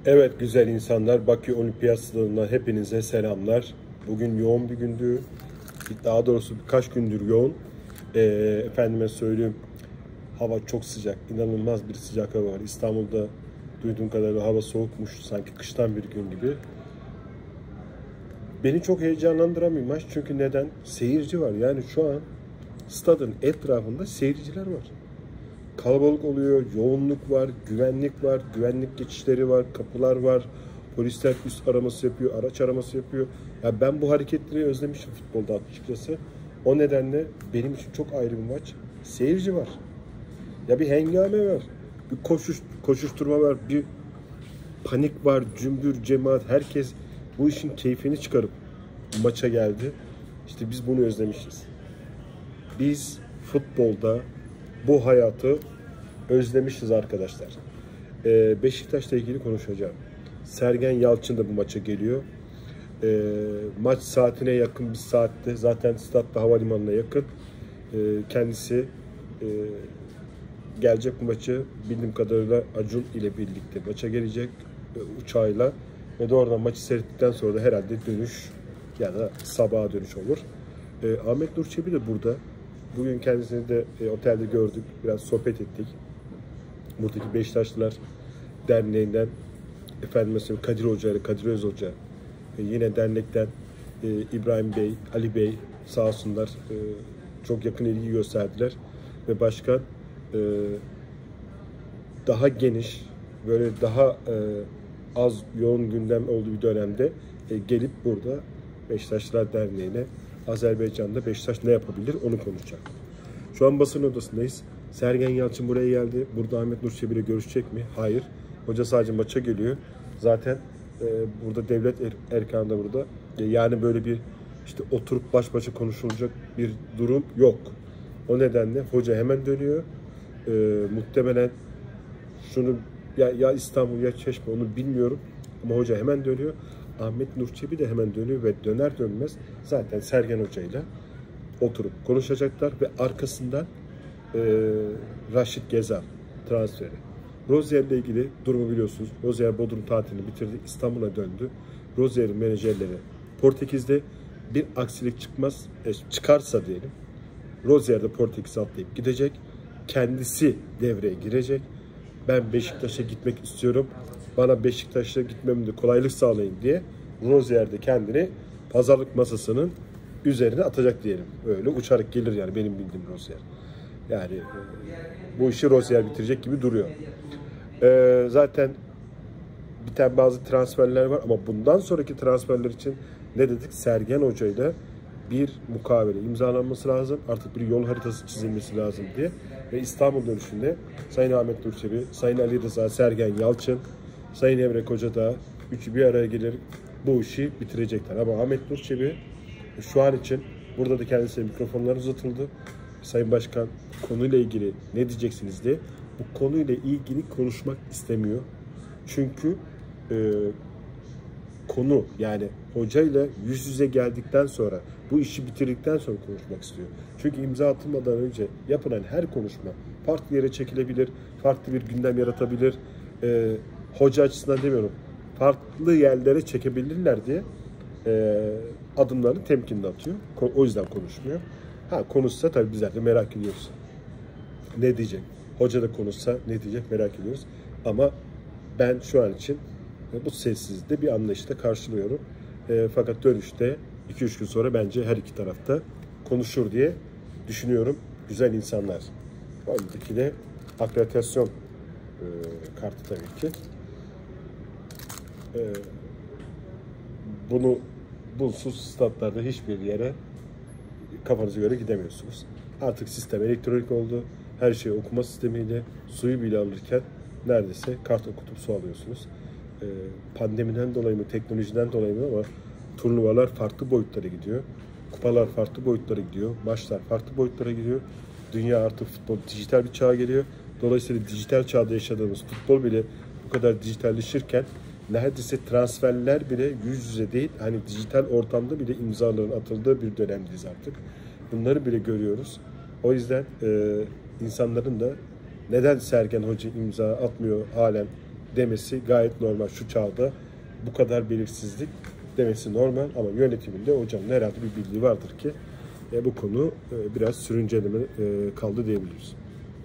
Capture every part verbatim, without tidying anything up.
Evet güzel insanlar, Bakü Olimpiyat Stadı'ndan hepinize selamlar. Bugün yoğun bir gündü. Daha doğrusu birkaç gündür yoğun. Ee, efendime söyleyeyim, hava çok sıcak. İnanılmaz bir sıcak hava var. İstanbul'da duyduğum kadarıyla hava soğukmuş. Sanki kıştan bir gün gibi. Beni çok heyecanlandıran bir maç. Çünkü neden? Seyirci var. Yani şu an stadın etrafında seyirciler var. Kalabalık oluyor, yoğunluk var, güvenlik var, güvenlik geçişleri var, kapılar var, polisler üst araması yapıyor, araç araması yapıyor. Ya ben bu hareketleri özlemişim futbolda açıkçası. O nedenle benim için çok ayrı bir maç. Seyirci var. Ya bir hengame var, bir koşuş, koşuşturma var, bir panik var, cümbür cemaat, herkes bu işin keyfini çıkarıp maça geldi. İşte biz bunu özlemişiz. Biz futbolda bu hayatı özlemişiz arkadaşlar. Ee, Beşiktaş'la ilgili konuşacağım. Sergen Yalçın da bu maça geliyor. Ee, maç saatine yakın bir saatte. Zaten statta havalimanına yakın. Ee, kendisi e, gelecek bu maçı bildiğim kadarıyla Acun ile birlikte maça gelecek e, uçağıyla. Ve de oradan maçı seyrettikten sonra da herhalde dönüş ya da sabaha dönüş olur. Ee, Ahmet Nur Çebi de burada. Bugün kendisini de e, otelde gördük. Biraz sohbet ettik. Buradaki Beşiktaşlılar Derneği'nden efendim mesela Kadir Hoca ile Kadir Öz Hoca, e, yine dernekten e, İbrahim Bey, Ali Bey sağ olsunlar e, çok yakın ilgi gösterdiler ve başkan e, daha geniş, böyle daha e, az yoğun gündem olduğu bir dönemde e, gelip burada Beşiktaşlılar Derneği'ne Azerbaycan'da Beşiktaş ne yapabilir onu konuşacak. Şu an basın odasındayız. Sergen Yalçın buraya geldi. Burada Ahmet Nur Çebi ile görüşecek mi? Hayır. Hoca sadece maça geliyor. Zaten e, burada devlet er, erkanı da burada. E, yani böyle bir işte oturup baş başa konuşulacak bir durum yok. O nedenle hoca hemen dönüyor. E, muhtemelen şunu ya, ya İstanbul ya Çeşme onu bilmiyorum. Ama hoca hemen dönüyor. Ahmet Nur Çebi de hemen dönüyor ve döner dönmez zaten Sergen Hoca ile oturup konuşacaklar ve arkasından e, Raşit Gezal transferi. Rozier ile ilgili durumu biliyorsunuz. Rozier Bodrum tatilini bitirdi. İstanbul'a döndü. Rozier'in menajerleri Portekiz'de, bir aksilik çıkmaz, e, çıkarsa diyelim Rozier de Portekiz'e atlayıp gidecek. Kendisi devreye girecek. Ben Beşiktaş'a gitmek istiyorum. Bana Beşiktaş'a gitmemde kolaylık sağlayın diye Rozier de kendini pazarlık masasının üzerine atacak diyelim. Öyle uçarak gelir yani benim bildiğim Rozier. Yani e, bu işi Rozier bitirecek gibi duruyor. E, zaten biten bazı transferler var ama bundan sonraki transferler için ne dedik? Sergen Hoca ile bir mukavele imzalanması lazım. Artık bir yol haritası çizilmesi lazım diye. Ve İstanbul dönüşünde Sayın Ahmet Nur Çebi, Sayın Ali Rıza, Sergen Yalçın, Sayın Emre Koca da üçü bir araya gelir bu işi bitirecekler. Ama Ahmet Nur Çebi şu an için burada da kendisine mikrofonlar uzatıldı. Sayın Başkan konuyla ilgili ne diyeceksiniz diye. Bu konuyla ilgili konuşmak istemiyor. Çünkü e, konu yani hocayla yüz yüze geldikten sonra bu işi bitirdikten sonra konuşmak istiyor. Çünkü imza atılmadan önce yapılan her konuşma farklı yere çekilebilir, farklı bir gündem yaratabilir. E, hoca açısından demiyorum, farklı yerlere çekebilirler diye e, adımlarını temkinli atıyor. O yüzden konuşmuyor. Ha konuşsa tabii bizler de merak ediyoruz. Ne diyecek? Hoca da konuşsa ne diyecek merak ediyoruz. Ama ben şu an için bu sessizlikte bir anlayışla karşılıyorum. E, fakat dönüşte iki üç gün sonra bence her iki tarafta konuşur diye düşünüyorum. Güzel insanlar. Oradaki de akreditasyon e, kartı tabii ki. E, bunu bunsuz statlarda hiçbir yere kafanıza göre gidemiyorsunuz. Artık sistem elektronik oldu. Her şey okuma sistemiyle suyu bile alırken neredeyse kart okutup su alıyorsunuz. Ee, pandemiden dolayı mı, teknolojiden dolayı mı ama turnuvalar farklı boyutlara gidiyor. Kupalar farklı boyutlara gidiyor. Maçlar farklı boyutlara gidiyor. Dünya artık futbol dijital bir çağa geliyor. Dolayısıyla dijital çağda yaşadığımız futbol bile bu kadar dijitalleşirken neredeyse transferler bile yüz yüze değil, hani dijital ortamda bile imzaların atıldığı bir dönemdeyiz artık. Bunları bile görüyoruz. O yüzden e, insanların da neden Sergen Hoca imza atmıyor halen demesi gayet normal. Şu çağda bu kadar belirsizlik demesi normal ama yönetiminde hocanın herhalde bir bildiği vardır ki e, bu konu e, biraz sürünceleme e, kaldı diyebiliriz.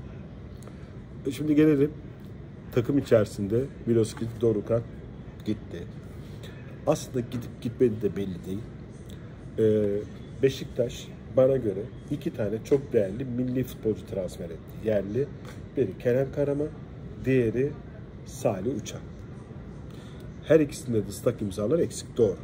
E, şimdi gelelim takım içerisinde Milošević, Dorukhan gitti. Aslında gidip gitmedi de belli değil. E, Beşiktaş bana göre iki tane çok değerli milli futbolcu transfer etti. Yerli, biri Kenan Karaman, diğeri Salih Uçan. Her ikisinde de ıslak imzalar eksik, doğru.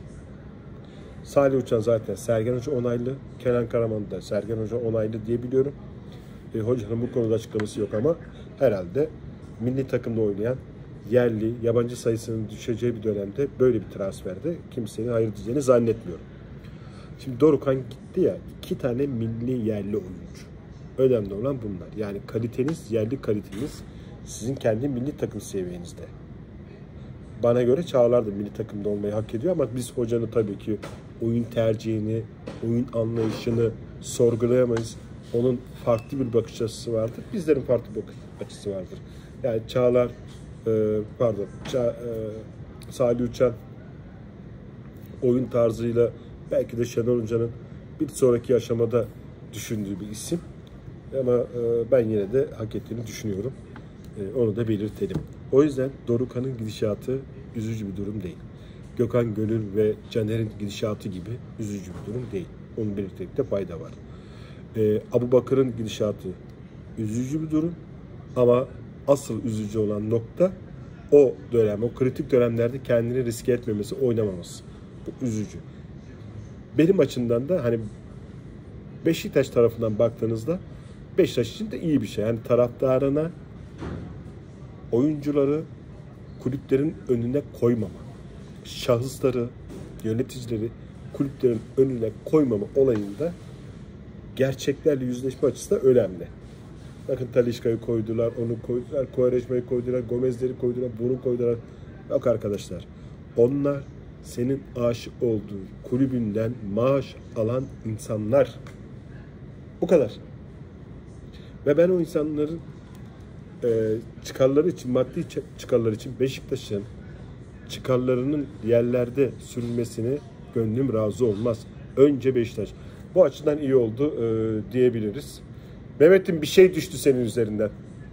Salih Uçan zaten Sergen Hoca onaylı, Kenan Karaman da Sergen Hoca onaylı diye biliyorum. E, hocanın bu konuda açıklaması yok ama herhalde milli takımda oynayan yerli, yabancı sayısının düşeceği bir dönemde böyle bir transferde kimsenin hayır diyeceğini zannetmiyorum. Şimdi Dorukhan gitti ya, iki tane milli yerli oyuncu. Önemli olan bunlar. Yani kaliteniz, yerli kaliteniz sizin kendi milli takım seviyenizde. Bana göre Çağlar da milli takımda olmayı hak ediyor ama biz hocanın tabii ki oyun tercihini, oyun anlayışını sorgulayamayız. Onun farklı bir bakış açısı vardır. Bizlerin farklı bir bakış açısı vardır. Yani Çağlar, e, pardon, Ça, e, Salih Uçan oyun tarzıyla belki de Şenol Hoca'nın bir sonraki aşamada düşündüğü bir isim. Ama e, ben yine de hak ettiğini düşünüyorum. E, onu da belirtelim. O yüzden Dorukhan'ın gidişatı üzücü bir durum değil. Gökhan Gönül ve Caner'in gidişatı gibi üzücü bir durum değil. Onu belirtmekte fayda var. E, Abubakır'ın gidişatı üzücü bir durum. Ama asıl üzücü olan nokta o dönem, o kritik dönemlerde kendini riske etmemesi, oynamaması. Bu üzücü. Benim açımdan da hani Beşiktaş tarafından baktığınızda Beşiktaş için de iyi bir şey. Yani taraftarına oyuncuları kulüplerin önüne koymama, şahısları, yöneticileri kulüplerin önüne koymama olayında gerçeklerle yüzleşme açısından önemli. Bakın Talisca'yı koydular, onu koydular, Quaresma'yı koydular, Gomez'leri koydular, bunu koydular. Yok arkadaşlar, onlar senin aşık olduğun kulübünden maaş alan insanlar. Bu kadar. Ve ben o insanların e, çıkarları için, maddi çıkarları için Beşiktaş'ın çıkarlarının yerlerde sürülmesine gönlüm razı olmaz. Önce Beşiktaş. Bu açıdan iyi oldu e, diyebiliriz. Mehmet'im bir şey düştü senin üzerinden.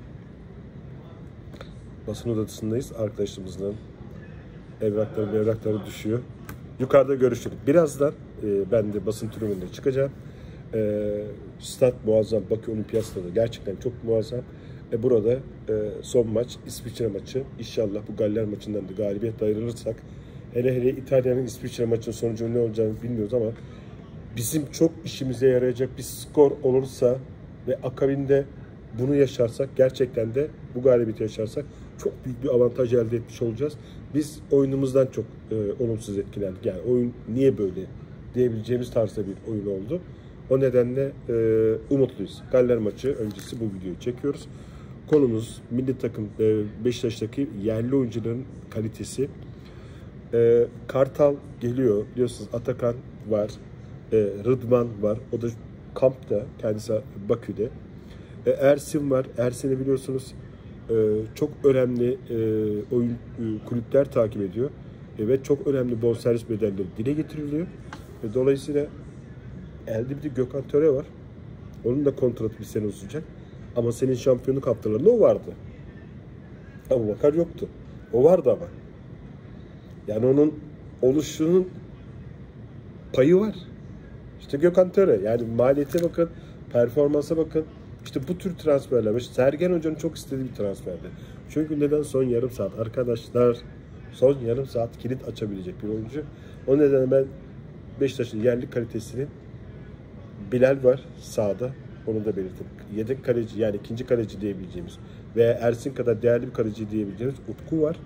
Basın odasındayız. Arkadaşımızla evrakları evrakları düşüyor. Yukarıda görüşürüz. Birazdan e, ben de basın tribününe çıkacağım. E, Stat muazzam. Bakü Olimpiyat Stadı gerçekten çok muazzam. E, burada e, son maç İsviçre maçı. İnşallah bu Galler maçından da galibiyetle ayrılırsak, hele hele İtalya'nın İsviçre maçının sonucu ne olacağını bilmiyoruz ama bizim çok işimize yarayacak bir skor olursa ve akabinde bunu yaşarsak, gerçekten de bu galibiyeti yaşarsak çok büyük bir avantaj elde etmiş olacağız. Biz oyunumuzdan çok e, olumsuz etkilendik. Yani oyun niye böyle diyebileceğimiz tarzda bir oyun oldu. O nedenle e, umutluyuz. Galler maçı öncesi bu videoyu çekiyoruz. Konumuz milli takım, e, Beşiktaş'taki yerli oyuncuların kalitesi. E, Kartal geliyor. Biliyorsunuz Atakan var. E, Rıdvan var. O da kampta. Kendisi Bakü'de. E, Ersin var. Ersin'i biliyorsunuz e, çok önemli e, oyun e, kulüpler takip ediyor. E, ve çok önemli bonservis bedelleri dile getiriliyor. E, dolayısıyla elde bir de Gökhan Töre var. Onun da kontratı bir sene uzayacak. Ama senin şampiyonluk haftalarında o vardı. Abubakar yoktu. O vardı ama. Yani onun oluşunun payı var. İşte Gökhan Töre. Yani maliyete bakın, performansa bakın. İşte bu tür transferler. İşte Sergen Hoca'nın çok istediği bir transferdi. Çünkü neden son yarım saat? Arkadaşlar son yarım saat kilit açabilecek bir oyuncu. O nedenle ben Beşiktaş'ın yerli kalitesini, Bilal var sağda. Onu da belirttim. Yedek kaleci, yani ikinci kaleci diyebileceğimiz veya Ersin kadar değerli bir kaleci diyebileceğimiz Utku var.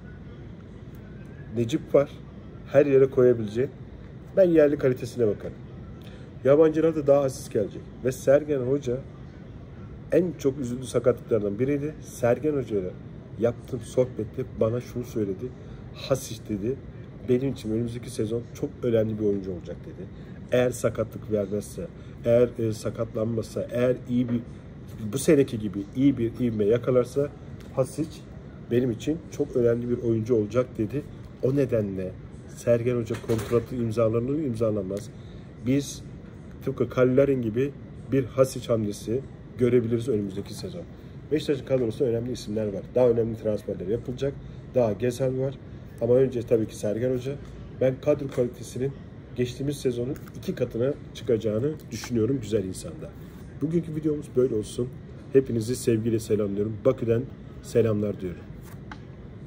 Necip var. Her yere koyabileceğim. Ben yerli kalitesine bakarım. Yabancılar da daha aziz gelecek. Ve Sergen Hoca en çok üzüldüğü sakatlıklardan biriydi. Sergen Hoca'yla yaptığım sohbette bana şunu söyledi. Hasic dedi. Benim için önümüzdeki sezon çok önemli bir oyuncu olacak dedi. Eğer sakatlık vermezse, eğer e, sakatlanmazsa, eğer iyi bir, bu seneki gibi iyi bir ivme yakalarsa Hasic benim için çok önemli bir oyuncu olacak dedi. O nedenle Sergen Hoca kontratı imzalanır mı imzalanmaz. Biz tıpkı Kallerin gibi bir Hasic hamlesi görebiliriz önümüzdeki sezon. Beşiktaş'ın kadrosunda önemli isimler var. Daha önemli transferler yapılacak. Daha Gezel var. Ama önce tabii ki Sergen Hoca. Ben kadro kalitesinin geçtiğimiz sezonun iki katına çıkacağını düşünüyorum güzel insanda. Bugünkü videomuz böyle olsun. Hepinizi sevgiyle selamlıyorum. Bakü'den selamlar diyorum.